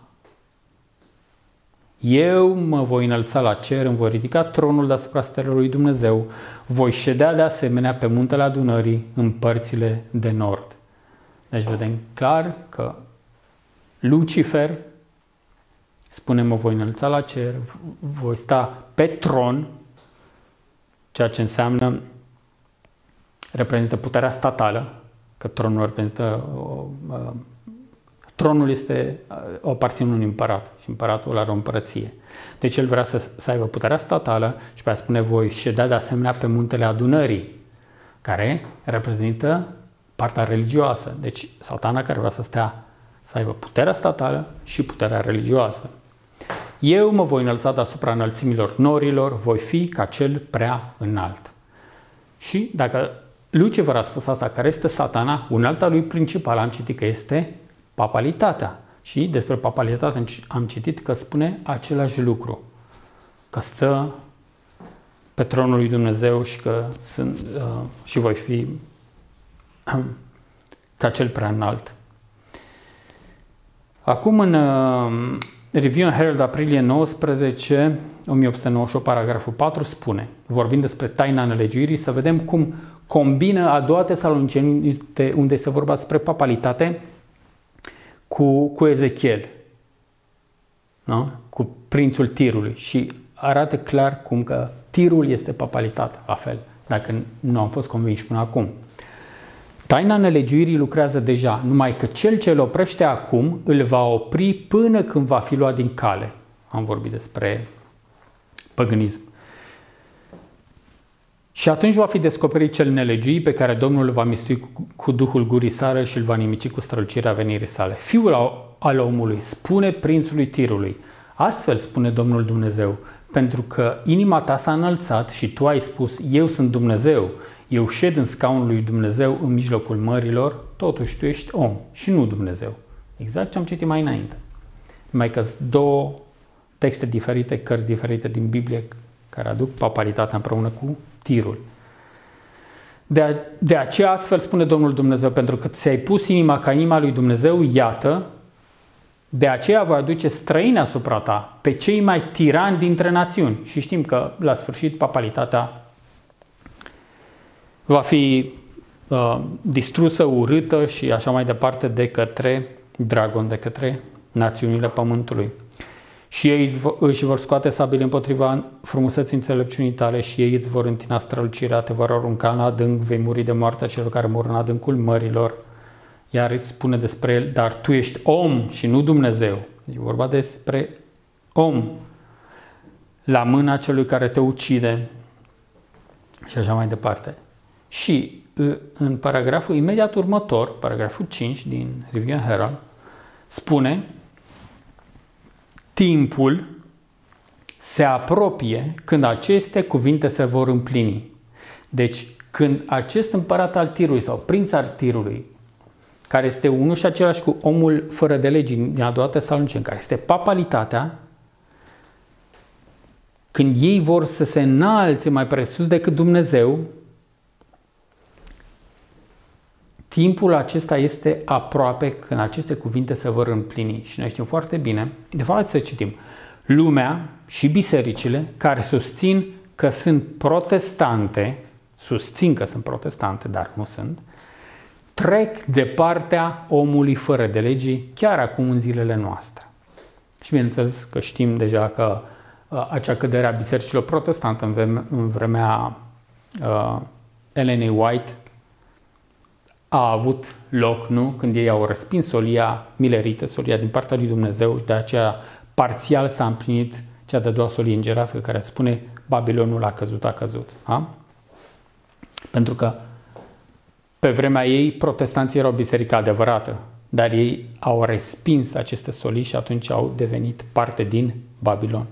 eu mă voi înălța la cer, îmi voi ridica tronul deasupra stelelor lui Dumnezeu, voi ședea de asemenea pe muntele adunării în părțile de nord. Deci vedem clar că Lucifer spune, mă voi înălța la cer, voi sta pe tron, ceea ce înseamnă, reprezintă puterea statală, că tronul reprezintă, o, o, tronul este o aparține unui împărat și împăratul are o împărăție. Deci el vrea să, să aibă puterea statală și pe aia spune, voi ședea de asemenea pe muntele adunării, care reprezintă partea religioasă. Deci Satana care vrea să stea, să aibă puterea statală și puterea religioasă. Eu mă voi înălța deasupra înălțimilor norilor, voi fi ca cel prea înalt. Și dacă Lucifer a spus asta, care este Satana, unealta lui principal am citit că este papalitatea. Și despre papalitate am citit că spune același lucru. Că stă pe tronul lui Dumnezeu și că sunt, uh, și voi fi uh, ca cel prea înalt. Acum în uh, Review and Herald aprilie nouăsprezece, o mie opt sute nouăzeci și opt, paragraful patru spune, vorbind despre taina nelegiuirii, să vedem cum combină a doua Tesaloniceni, unde se vorba despre papalitate, cu, cu Ezechiel, nu? Cu prințul Tirului și arată clar cum că Tirul este papalitatea, la fel, dacă nu am fost convinși până acum. Taina nelegiuirii lucrează deja, numai că cel ce îl oprește acum îl va opri până când va fi luat din cale. Am vorbit despre păgânism. Și atunci va fi descoperit cel nelegiuit pe care Domnul îl va mistui cu, cu duhul gurii sale și îl va nimici cu strălucirea venirii sale. Fiul al omului spune prințului Tirului, astfel spune Domnul Dumnezeu, pentru că inima ta s-a înălțat și tu ai spus, eu sunt Dumnezeu, eu șed în scaunul lui Dumnezeu în mijlocul mărilor, totuși tu ești om și nu Dumnezeu. Exact ce am citit mai înainte. Numai că sunt două texte diferite, cărți diferite din Biblie care aduc papalitatea împreună cu Tirul. De, a, de aceea astfel spune Domnul Dumnezeu, pentru că ți-ai pus inima ca inima lui Dumnezeu, iată, de aceea voi aduce străini asupra ta, pe cei mai tirani dintre națiuni. Și știm că la sfârșit papalitatea va fi uh, distrusă, urâtă și așa mai departe de către dragon, de către națiunile pământului. Și ei își vor scoate sabile împotriva frumuseții înțelepciunii tale și ei îți vor întina strălucirea, te vor arunca în adânc, vei muri de moartea celor care mor în adâncul mărilor. Iar îi spune despre el, dar tu ești om și nu Dumnezeu. E vorba despre om la mâna celui care te ucide și așa mai departe. Și în paragraful imediat următor, paragraful cinci din Review and Herald, spune timpul se apropie când aceste cuvinte se vor împlini. Deci, când acest împărat al Tirului sau prinț al Tirului, care este unul și același cu omul fără de legi din a doua Tesaloniceni, care este papalitatea, când ei vor să se înalțe mai presus decât Dumnezeu, timpul acesta este aproape când aceste cuvinte se vor împlini. Și noi știm foarte bine, de fapt să citim, lumea și bisericile care susțin că sunt protestante, susțin că sunt protestante, dar nu sunt, trec de partea omului fără de legii chiar acum în zilele noastre. Și bineînțeles că știm deja că uh, acea cădere a bisericilor protestante în, vreme, în vremea uh, Ellenei White a avut loc, nu? Când ei au respins solia milerită, solia din partea lui Dumnezeu și de aceea parțial s-a împlinit cea de-a doua solie îngerească care spune Babilonul a căzut, a căzut. Da? Pentru că pe vremea ei protestanții erau biserica adevărată, dar ei au respins aceste solii și atunci au devenit parte din Babilon.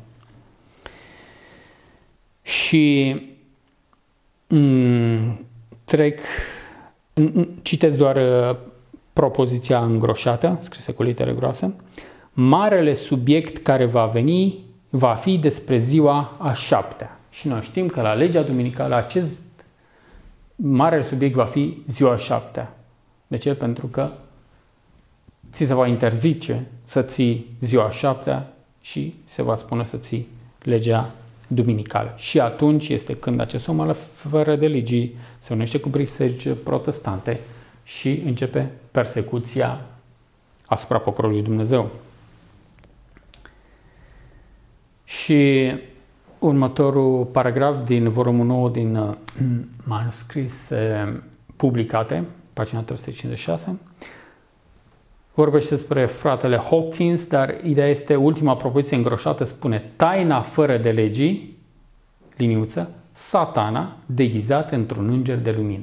Și m- trec, citesc doar propoziția îngroșată, scrisă cu litere groase, marele subiect care va veni va fi despre ziua a șaptea. Și noi știm că la legea duminicală acest marele subiect va fi ziua a șaptea. De ce? Pentru că ți se va interzice să ții ziua a șaptea și se va spune să ții legea duminicală. Și atunci este când acest om fără de legii se unește cu biserici protestante și începe persecuția asupra poporului Dumnezeu. Și următorul paragraf din volumul nou din uh, manuscrise publicate, pagina trei sute cincizeci și șase, vorbește despre fratele Hawkins, dar ideea este, ultima propoziție îngroșată spune: taina fără de legii, liniuță, Satana deghizat într-un înger de lumină.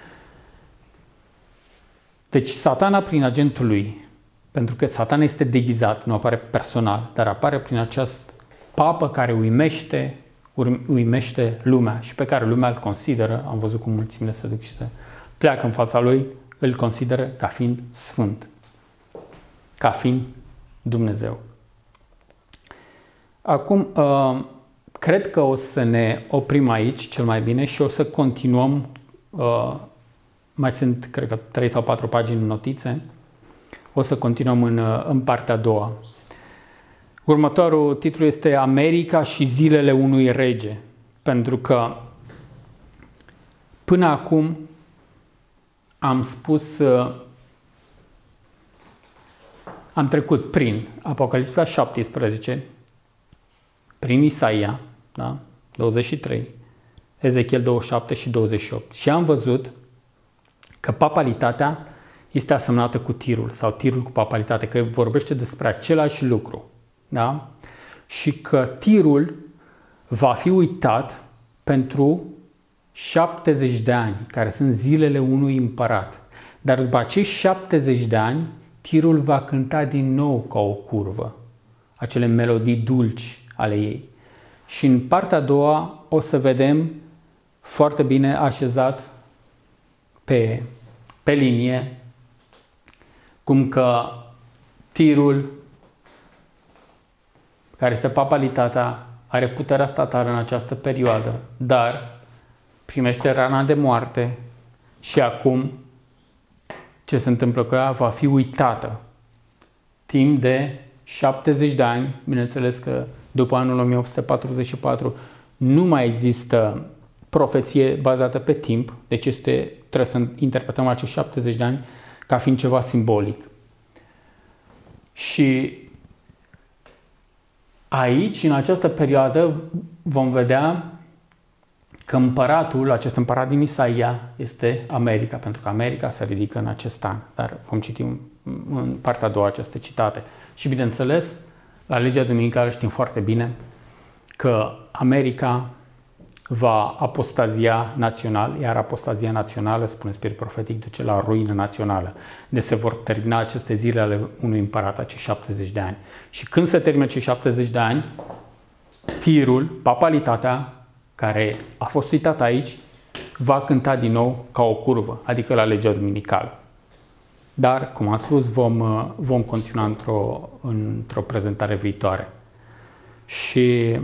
Deci Satana prin agentul lui, pentru că Satana este deghizat, nu apare personal, dar apare prin această papă care uimește, uimește lumea și pe care lumea îl consideră, am văzut cum mulțimile se duc și se pleacă în fața lui, îl consideră ca fiind sfânt, ca fiind Dumnezeu. Acum, cred că o să ne oprim aici cel mai bine și o să continuăm, mai sunt, cred că, trei sau patru pagini în notițe, o să continuăm în, în partea a doua. Următorul titlu este America și zilele unui rege, pentru că până acum am spus, am trecut prin Apocalipsa șaptesprezece, prin Isaia, da? douăzeci și trei, Ezechiel douăzeci și șapte și douăzeci și opt și am văzut că papalitatea este asemănată cu tirul sau tirul cu papalitate, că vorbește despre același lucru. Da? Și că tirul va fi uitat pentru șaptezeci de ani, care sunt zilele unui împărat. Dar după acești șaptezeci de ani, tirul va cânta din nou ca o curvă, acele melodii dulci ale ei. Și în partea a doua o să vedem foarte bine așezat pe, pe linie cum că tirul, care este papalitatea, are puterea statală în această perioadă, dar primește rana de moarte și acum ce se întâmplă cu ea va fi uitată timp de șaptezeci de ani. Bineînțeles că după anul o mie opt sute patruzeci și patru nu mai există profeție bazată pe timp, deci este, trebuie să interpretăm acești șaptezeci de ani ca fiind ceva simbolic. Și aici, în această perioadă, vom vedea că împăratul, acest împărat din Isaia, este America, pentru că America se ridică în acest an. Dar vom citi în partea a doua aceste citate. Și bineînțeles, la legea duminicală știm foarte bine că America va apostazia național, iar apostazia națională, spune spirit profetic, duce la ruină națională. Deci se vor termina aceste zile ale unui împărat, acești șaptezeci de ani. Și când se termină cei șaptezeci de ani, tirul, papalitatea, care a fost uitat aici, va cânta din nou ca o curvă, adică la legea duminicală. Dar, cum am spus, vom, vom continua într-o, într-o prezentare viitoare. Și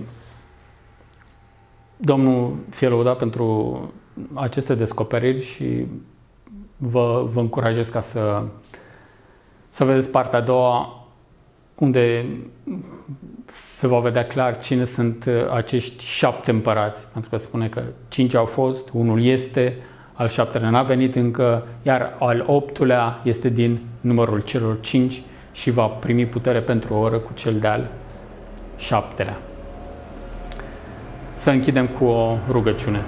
Domnul fie lăudat pentru aceste descoperiri și vă, vă încurajez ca să, să vedeți partea a doua, unde se va vedea clar cine sunt acești șapte împărați. Pentru că spune că cinci au fost, unul este, al șaptelea n-a venit încă, iar al optulea este din numărul celor cinci și va primi putere pentru o oră cu cel de-al șaptelea. Să închidem cu o rugăciune.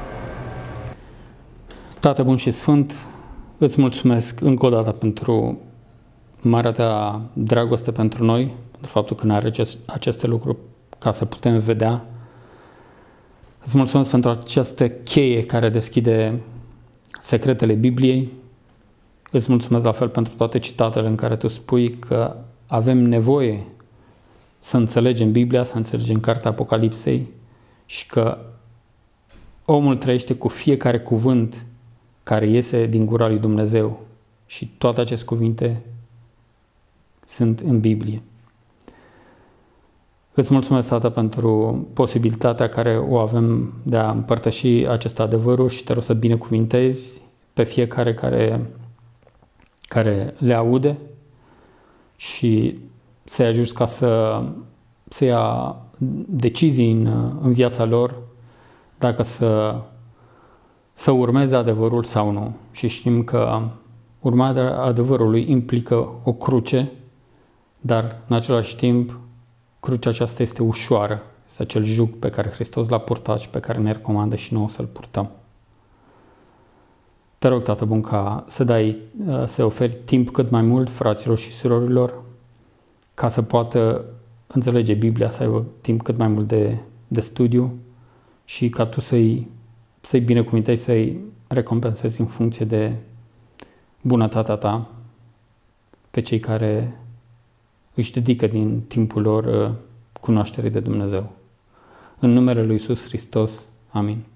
Tată bun și sfânt, îți mulțumesc încă o dată pentru marea ta dragoste pentru noi, pentru faptul că ne arăți aceste lucruri ca să putem vedea. Îți mulțumesc pentru această cheie care deschide secretele Bibliei. Îți mulțumesc la fel pentru toate citatele în care tu spui că avem nevoie să înțelegem Biblia, să înțelegem Cartea Apocalipsei și că omul trăiește cu fiecare cuvânt care iese din gura lui Dumnezeu Și toate aceste cuvinte sunt în Biblie. Îți mulțumesc, Tată, pentru posibilitatea care o avem de a împărtăși acest adevărul și te rog să binecuvintezi pe fiecare care, care le aude și să-i ajuți ca să, să ia decizii în, în viața lor, dacă să, să urmeze adevărul sau nu. Și știm că urmarea adevărului implică o cruce, dar în același timp crucea aceasta este ușoară. Este acel jug pe care Hristos l-a purtat și pe care ne recomandă și nouă să-l purtăm. Te rog, Tată bun, ca să dai, să oferi timp cât mai mult fraților și surorilor, ca să poată înțelege Biblia, să aibă timp cât mai mult de, de studiu și ca Tu să-i, să-i binecuvintezi, să-i recompensezi în funcție de bunătatea Ta pe cei care își dedică din timpul lor cunoașterii de Dumnezeu. În numele Lui Iisus Hristos. Amin.